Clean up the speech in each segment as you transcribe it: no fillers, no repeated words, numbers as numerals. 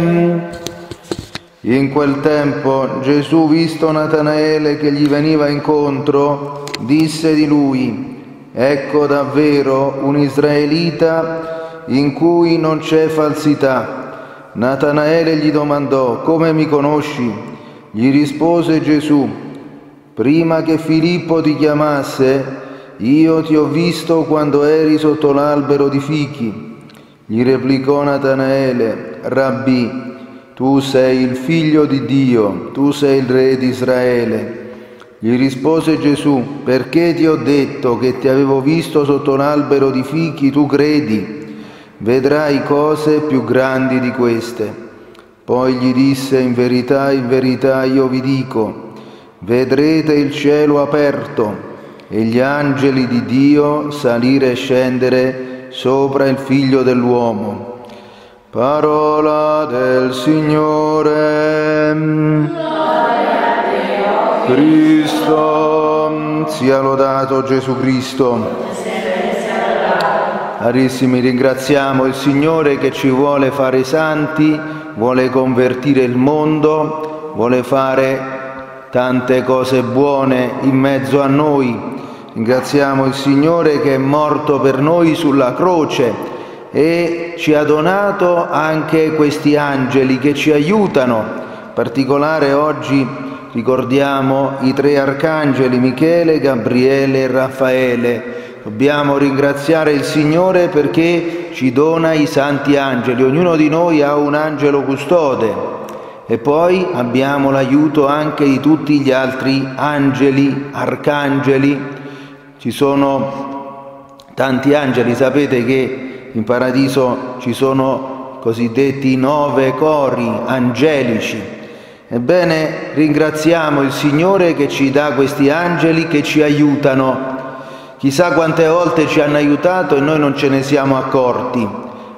In quel tempo Gesù, visto Natanaele che gli veniva incontro, disse di lui: ecco davvero un israelita in cui non c'è falsità. Natanaele gli domandò: come mi conosci? Gli rispose Gesù: prima che Filippo ti chiamasse, io ti ho visto quando eri sotto l'albero di fichi. Gli replicò Natanaele: Rabbì, tu sei il Figlio di Dio, tu sei il Re di Israele. Gli rispose Gesù: perché ti ho detto che ti avevo visto sotto l'albero di fichi, tu credi? Vedrai cose più grandi di queste. Poi gli disse: in verità io vi dico, vedrete il cielo aperto e gli angeli di Dio salire e scendere sopra il Figlio dell'uomo. Parola del Signore. Cristo sia lodato Gesù Cristo. Carissimi, ringraziamo il Signore che ci vuole fare santi, vuole convertire il mondo, vuole fare tante cose buone in mezzo a noi. Ringraziamo il Signore che è morto per noi sulla croce e ci ha donato anche questi angeli che ci aiutano. In particolare oggi ricordiamo i tre arcangeli, Michele, Gabriele e Raffaele. Dobbiamo ringraziare il Signore perché ci dona i santi angeli. Ognuno di noi ha un angelo custode e poi abbiamo l'aiuto anche di tutti gli altri angeli, arcangeli. Ci sono tanti angeli, sapete che in paradiso ci sono cosiddetti 9 cori angelici. Ebbene, ringraziamo il Signore che ci dà questi angeli che ci aiutano. Chissà quante volte ci hanno aiutato e noi non ce ne siamo accorti. Il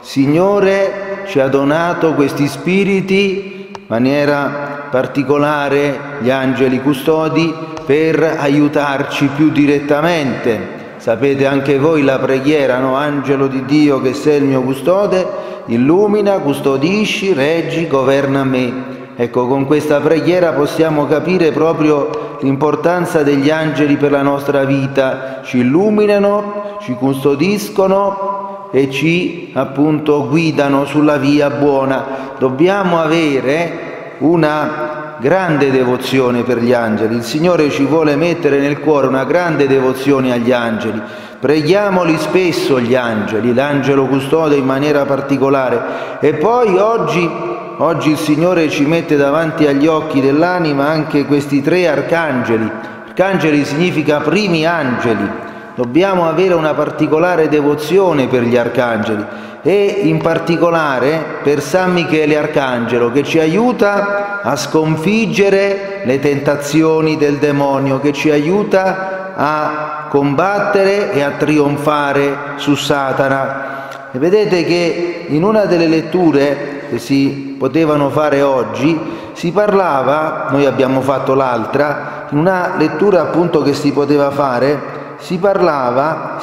Signore ci ha donato questi spiriti in maniera particolare, gli angeli custodi, per aiutarci più direttamente. Sapete anche voi la preghiera, no? Angelo di Dio che sei il mio custode, illumina, custodisci, reggi, governa me. Ecco, con questa preghiera possiamo capire proprio l'importanza degli angeli per la nostra vita. Ci illuminano, ci custodiscono e ci appunto guidano sulla via buona. Dobbiamo avere una grande devozione per gli angeli. Il Signore ci vuole mettere nel cuore una grande devozione agli angeli. Preghiamoli spesso gli angeli, l'angelo custode in maniera particolare. E poi oggi il Signore ci mette davanti agli occhi dell'anima anche questi tre arcangeli. Arcangeli significa primi angeli. Dobbiamo avere una particolare devozione per gli arcangeli e in particolare per San Michele Arcangelo, che ci aiuta a sconfiggere le tentazioni del demonio, che ci aiuta a combattere e a trionfare su Satana. E vedete che in una delle letture che si potevano fare oggi si parlava, noi abbiamo fatto l'altra, in una lettura appunto che si poteva fare, si parla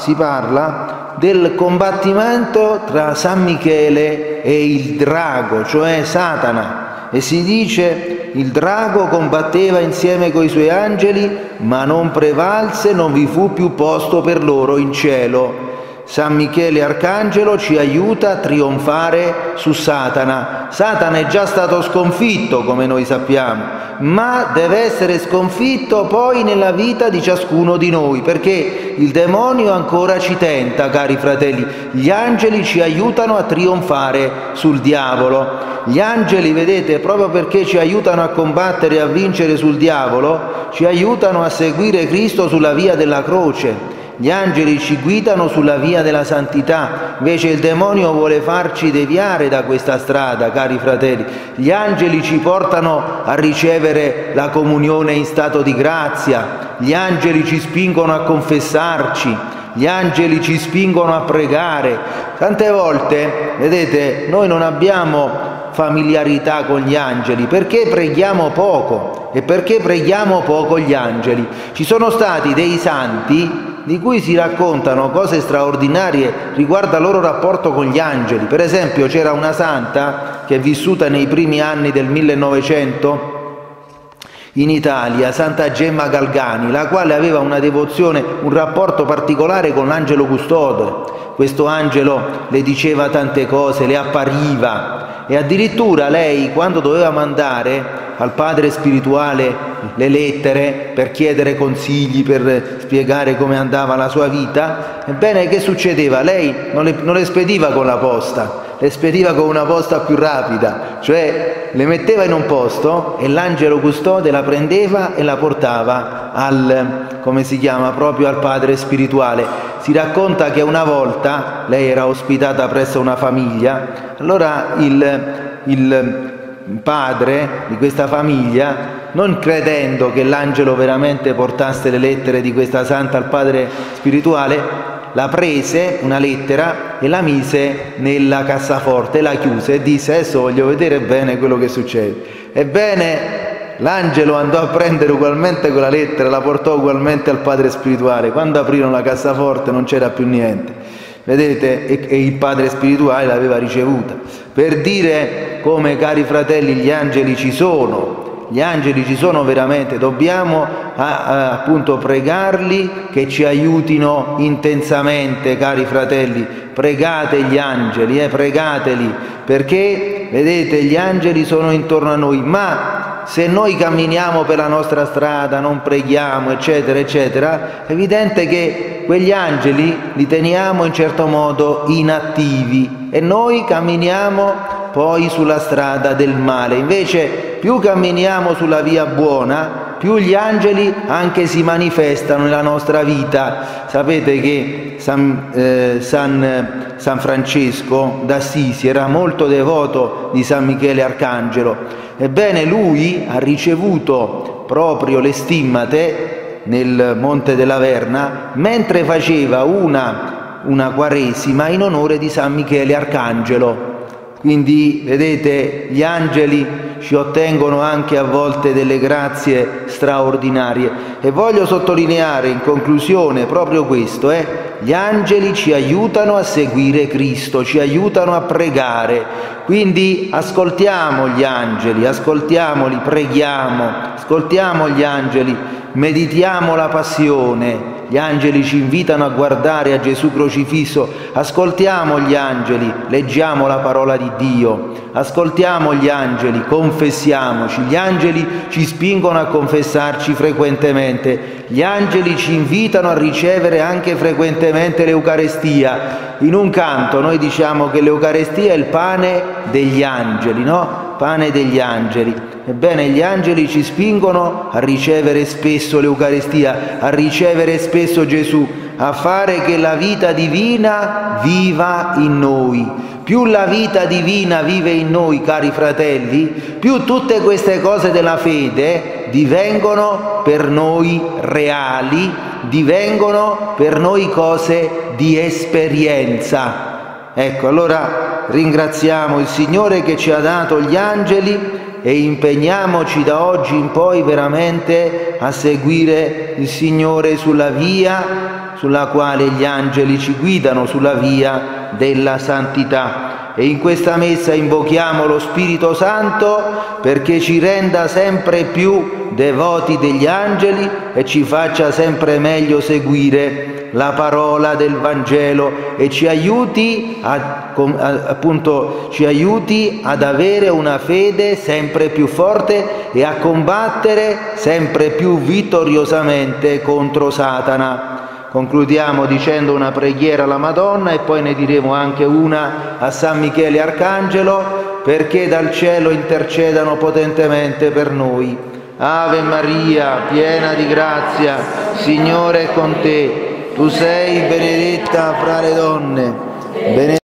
del combattimento tra San Michele e il drago, cioè Satana, e si dice: il drago combatteva insieme coi suoi angeli, ma non prevalse, non vi fu più posto per loro in cielo. San Michele Arcangelo ci aiuta a trionfare su Satana. Satana è già stato sconfitto, come noi sappiamo, ma deve essere sconfitto poi nella vita di ciascuno di noi, perché il demonio ancora ci tenta, cari fratelli. Gli angeli ci aiutano a trionfare sul diavolo. Gli angeli, vedete, proprio perché ci aiutano a combattere e a vincere sul diavolo, ci aiutano a seguire Cristo sulla via della croce. Gli angeli ci guidano sulla via della santità, invece il demonio vuole farci deviare da questa strada, cari fratelli. Gli angeli ci portano a ricevere la comunione in stato di grazia, gli angeli ci spingono a confessarci, gli angeli ci spingono a pregare. Tante volte, vedete, noi non abbiamo familiarità con gli angeli perché preghiamo poco e perché preghiamo poco gli angeli. Ci sono stati dei santi di cui si raccontano cose straordinarie riguardo al loro rapporto con gli angeli. Per esempio c'era una santa che è vissuta nei primi anni del 1900 in Italia, Santa Gemma Galgani, la quale aveva una devozione, un rapporto particolare con l'angelo custode. Questo angelo le diceva tante cose, le appariva, e addirittura lei, quando doveva mandare al padre spirituale le lettere per chiedere consigli, per spiegare come andava la sua vita, ebbene che succedeva? Lei non le spediva con la posta, le spediva con una posta più rapida, cioè le metteva in un posto e l'angelo custode la prendeva e la portava proprio al padre spirituale. Si racconta che una volta lei era ospitata presso una famiglia, allora il padre di questa famiglia, non credendo che l'angelo veramente portasse le lettere di questa santa al padre spirituale, la prese una lettera e la mise nella cassaforte, la chiuse e disse: adesso voglio vedere bene quello che succede. Ebbene, l'angelo andò a prendere ugualmente quella lettera, la portò ugualmente al padre spirituale. Quando aprirono la cassaforte non c'era più niente, vedete, e il padre spirituale l'aveva ricevuta. Per dire come, cari fratelli, gli angeli ci sono. Gli angeli ci sono veramente, dobbiamo appunto pregarli che ci aiutino intensamente, cari fratelli. Pregate gli angeli, pregateli, perché vedete gli angeli sono intorno a noi, ma se noi camminiamo per la nostra strada, non preghiamo, eccetera, eccetera, è evidente che quegli angeli li teniamo in certo modo inattivi e noi camminiamo poi sulla strada del male. Invece più camminiamo sulla via buona, più gli angeli anche si manifestano nella nostra vita. Sapete che San Francesco d'Assisi era molto devoto di San Michele Arcangelo. Ebbene, lui ha ricevuto proprio le stimmate nel Monte della Verna mentre faceva una quaresima in onore di San Michele Arcangelo. Quindi, vedete, gli angeli ci ottengono anche a volte delle grazie straordinarie. E voglio sottolineare in conclusione proprio questo, gli angeli ci aiutano a seguire Cristo, ci aiutano a pregare. Quindi ascoltiamo gli angeli, ascoltiamoli, preghiamo, ascoltiamo gli angeli, meditiamo la passione. Gli angeli ci invitano a guardare a Gesù crocifisso, ascoltiamo gli angeli, leggiamo la parola di Dio, ascoltiamo gli angeli, confessiamoci. Gli angeli ci spingono a confessarci frequentemente, gli angeli ci invitano a ricevere anche frequentemente l'Eucarestia. In un canto noi diciamo che l'Eucarestia è il pane degli angeli, no? Pane degli angeli. Ebbene, gli angeli ci spingono a ricevere spesso l'Eucarestia, a ricevere spesso Gesù, a fare che la vita divina viva in noi. Più la vita divina vive in noi, cari fratelli, più tutte queste cose della fede divengono per noi reali, divengono per noi cose di esperienza. Ecco, allora ringraziamo il Signore che ci ha dato gli angeli e impegniamoci da oggi in poi veramente a seguire il Signore sulla via sulla quale gli angeli ci guidano, sulla via della santità. E in questa messa invochiamo lo Spirito Santo perché ci renda sempre più devoti degli angeli e ci faccia sempre meglio seguire la parola del Vangelo e ci aiuti ci aiuti ad avere una fede sempre più forte e a combattere sempre più vittoriosamente contro Satana. Concludiamo dicendo una preghiera alla Madonna e poi ne diremo anche una a San Michele Arcangelo perché dal cielo intercedano potentemente per noi. Ave Maria, piena di grazia, Signore è con te. Tu sei benedetta fra le donne, benedetta